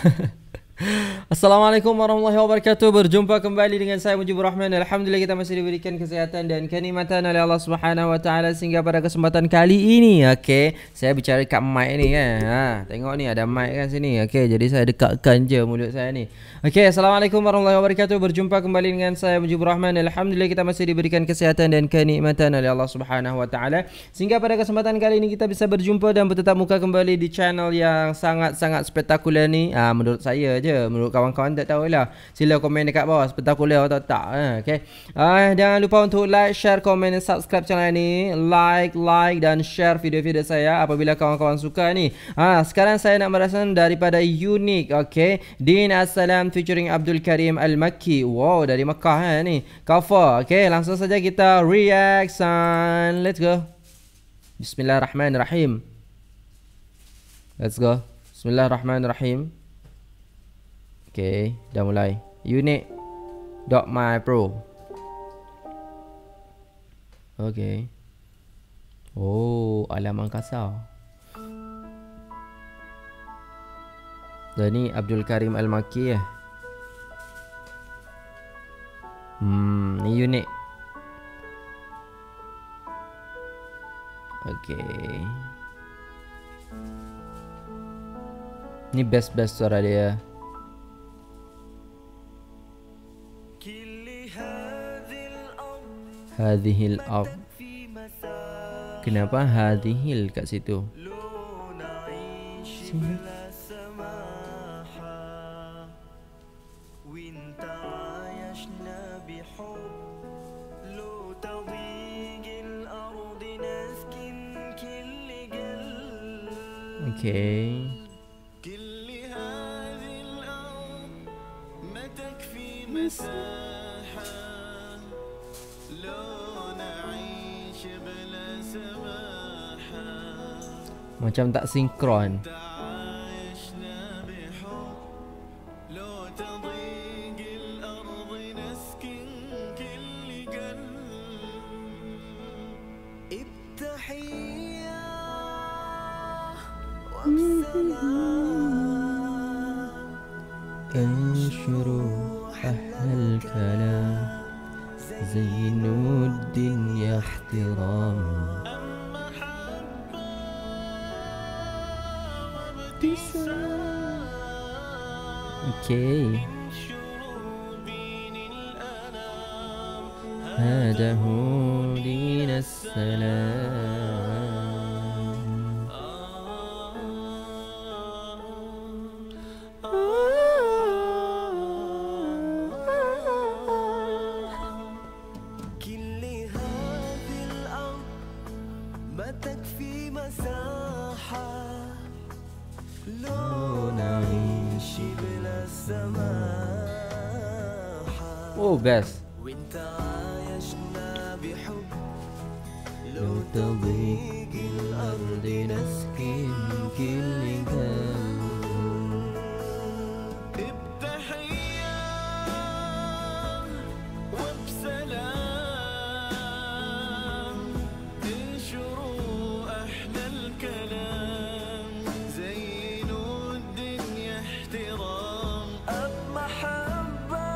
Assalamualaikum warahmatullahi wabarakatuh. Berjumpa kembali dengan saya Mujibur Rahman. Alhamdulillah kita masih diberikan kesihatan dan kenikmatan oleh Allah Subhanahu wa taala sehingga pada kesempatan kali ini, saya bicara kat mic ni kan. Tengok ni ada mic kan sini. Jadi saya dekatkan je mulut saya ni. Assalamualaikum warahmatullahi wabarakatuh. Berjumpa kembali dengan saya Mujibur Rahman. Alhamdulillah kita masih diberikan kesihatan dan kenikmatan oleh Allah Subhanahu wa taala sehingga pada kesempatan kali ini kita bisa berjumpa dan bertetap muka kembali di channel yang sangat-sangat spektakular ni. Menurut saya je, menurut kawan-kawan tak tahulah. Sila komen dekat bawah spektakular atau tak. Jangan lupa untuk like, share, komen dan subscribe channel ni. Like dan share video-video saya apabila kawan-kawan suka ni. Sekarang saya nak merasakan daripada Unique. Din As-Salam featuring Abdul Karim Al-Makki. Wow, dari Mekah ni. Cover. Langsung saja kita reaction. Let's go. Bismillahirrahmanirrahim. Let's go. Bismillahirrahmanirrahim. Dah mulai. Unique.my Pro. Oh, alam angkasa. Dan ni Abdul Karim Al-Makki ni Unique. Ni best suara dia. Hadhil ard. Kenapa hadhil kat situ? Macam tak sinkron. انشروا أهل الكلام زينوا الدنيا احترام هذا هو دين السلام. كل هذه الأرض ما تكفي مساحة لو نعيش بلا سماحة. بس وانت عايشنا بحب لو تضيق الأرض نسكن كل قلب بتحية وبسلام انشروا أحلى الكلام زينوا الدنيا احترام بمحبة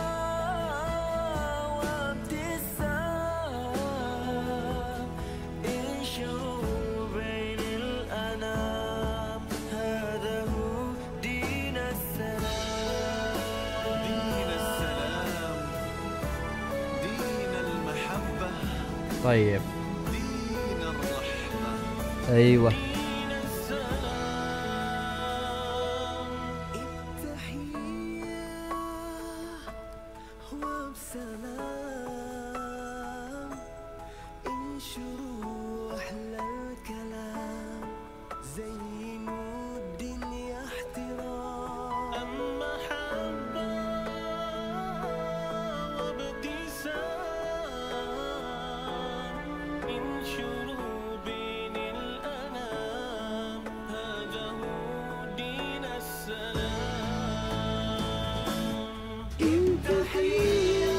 وابتسام انشروا بين الأنام هذا هو دين السلام. دين السلام دين المحبة طيب دين الرحمة أيوة دين السلام. التحية وبسلام انشروا أحلى الكلام زينوا الدنيا احترام محبة وابتسام انشروا بين الأنام هذا هو دين السلام. التحية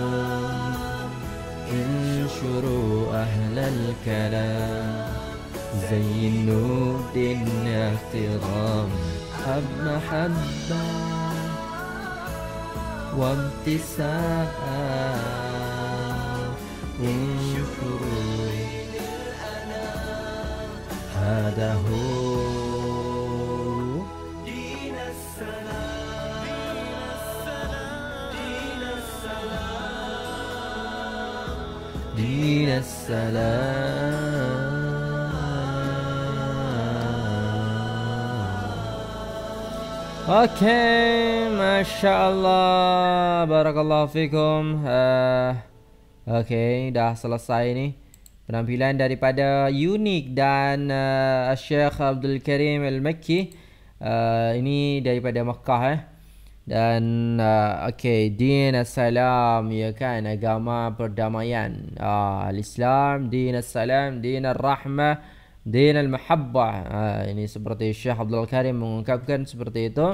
وبالسلام انشروا أهل الكلام Zainuddin ihtiram محبة وامتثال انشروا هذا هو دين السلام دين السلام دين السلام. Okay, Masya Allah, Barakallahu fikum. Okay, dah selesai ni penampilan daripada Unik dan Syekh Abdul Karim Al-Makki. Ini daripada Makkah dan okay, din as-salam, ya kan, agama perdamaian. Al-Islam, din as-salam, din ar-rahmah, din al-mahabbah. Ini seperti Syekh Abdul Karim mengungkapkan seperti itu.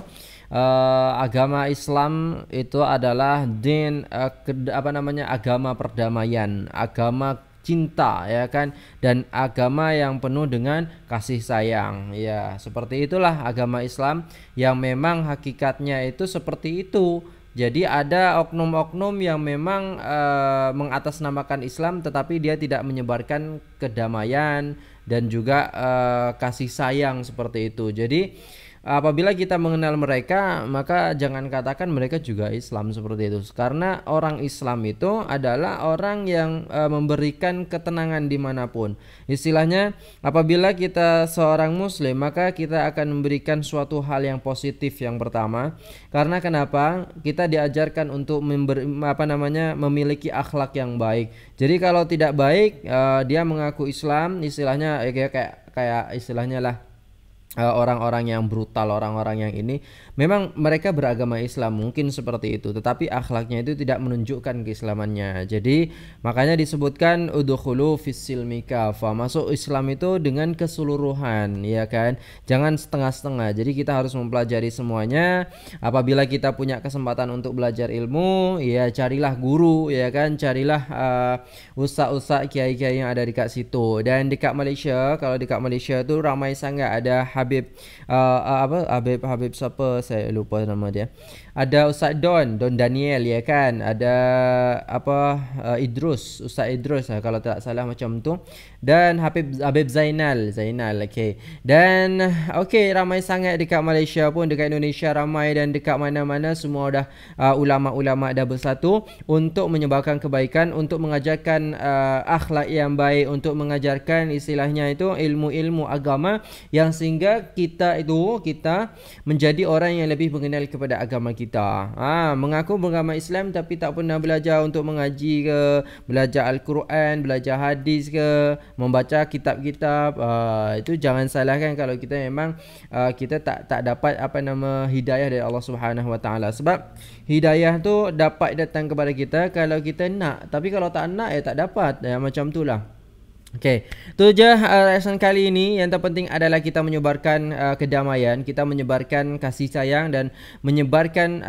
Agama Islam itu adalah din agama perdamaian, agama cinta, ya kan, dan agama yang penuh dengan kasih sayang. Ya, seperti itulah agama Islam yang memang hakikatnya itu seperti itu. Jadi ada oknum-oknum yang memang mengatasnamakan Islam tetapi dia tidak menyebarkan kedamaian dan juga kasih sayang seperti itu. Jadi apabila kita mengenal mereka, maka jangan katakan mereka juga Islam seperti itu. Karena orang Islam itu adalah orang yang memberikan ketenangan dimanapun. Istilahnya, apabila kita seorang Muslim, maka kita akan memberikan suatu hal yang positif yang pertama. Karena kenapa? Kita diajarkan untuk memiliki akhlak yang baik. Jadi kalau tidak baik, dia mengaku Islam, istilahnya kayak istilahnya lah, orang-orang yang brutal, orang-orang yang ini memang mereka beragama Islam, mungkin seperti itu, tetapi akhlaknya itu tidak menunjukkan keislamannya. Jadi makanya disebutkan udkhulu fis-silmi kafah, masuk Islam itu dengan keseluruhan, ya kan, jangan setengah-setengah. Jadi kita harus mempelajari semuanya. Apabila kita punya kesempatan untuk belajar ilmu, ya carilah guru, ya kan, carilah ustaz-ustaz, kiai-kiai yang ada dekat situ. Dan dekat Malaysia, kalau dekat Malaysia tu ramai sangat, ada Habib Habib siapa, saya lupa nama dia. Ada Ustaz Don Daniel, ya kan. Ada Ustaz Idrus kalau tak salah macam tu. Dan Habib Zainal, okey. Dan okey, ramai sangat dekat Malaysia pun, dekat Indonesia ramai, dan dekat mana-mana semua dah ulama-ulama dah bersatu untuk menyebarkan kebaikan, untuk mengajarkan akhlak yang baik, untuk mengajarkan istilahnya itu ilmu-ilmu agama yang sehingga kita menjadi orang yang lebih mengenal kepada agama kita. Mengaku beragama Islam tapi tak pernah belajar untuk mengaji ke, belajar Al-Quran, belajar hadis ke, membaca kitab-kitab, itu jangan salahkan kalau kita memang kita tak dapat hidayah dari Allah Subhanahu Wa Taala. Sebab hidayah tu dapat datang kepada kita kalau kita nak, tapi kalau tak nak tak dapat, macam itulah. Okey, tu je lesson kali ini. Yang terpenting adalah kita menyebarkan kedamaian, kita menyebarkan kasih sayang dan menyebarkan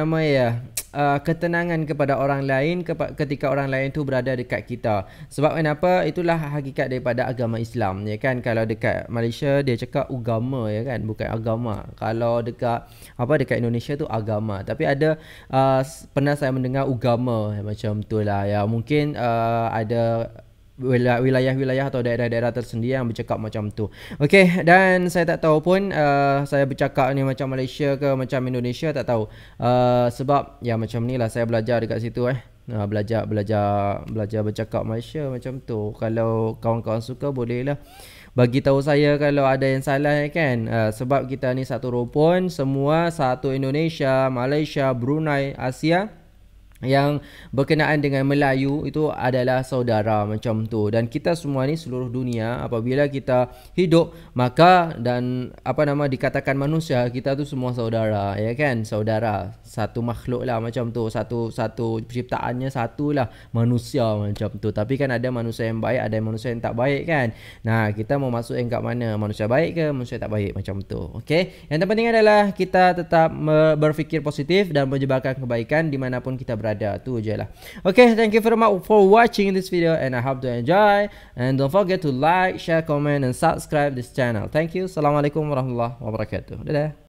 ketenangan kepada orang lain ketika orang lain tu berada dekat kita. Sebab kenapa? Itulah hakikat daripada agama Islam, ya kan. Kalau dekat Malaysia dia cakap agama, ya kan, bukan agama. Kalau dekat Indonesia tu agama. Tapi ada pernah saya mendengar agama, macam itulah ya. Mungkin ada wilayah-wilayah atau daerah-daerah tersendiri yang bercakap macam tu. Okey, dan saya tak tahu pun saya bercakap ni macam Malaysia ke macam Indonesia, tak tahu. Sebab ya macam ni lah saya belajar dekat situ belajar bercakap Malaysia macam tu. Kalau kawan-kawan suka bolehlah bagi tahu saya kalau ada yang salah, ya kan. Sebab kita ni satu rumpun, semua satu Indonesia, Malaysia, Brunei, Asia yang berkenaan dengan Melayu itu adalah saudara macam tu. Dan kita semua ni seluruh dunia, apabila kita hidup maka dan dikatakan manusia, kita tu semua saudara, ya kan, saudara, satu makhluk lah macam tu, satu penciptaannya satu lah, manusia macam tu. Tapi kan ada manusia yang baik, ada manusia yang tak baik, kan. Nah, kita mau masuk yang kat mana, manusia baik ke manusia tak baik, macam tu. Okey, yang terpenting adalah kita tetap berfikir positif dan menyebarkan kebaikan dimanapun kita berada. berada. Tu je lah. Okay, thank you very much for watching this video and I hope to enjoy. And don't forget to like, share, comment and subscribe this channel. Thank you. Assalamualaikum warahmatullahi wabarakatuh. Dadah.